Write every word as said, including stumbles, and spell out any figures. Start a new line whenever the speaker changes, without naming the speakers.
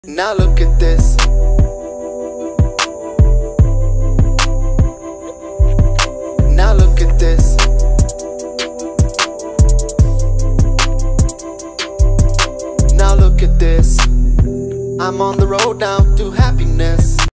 Now look at this. Now look at this. Now look at this. I'm on the road now to happiness.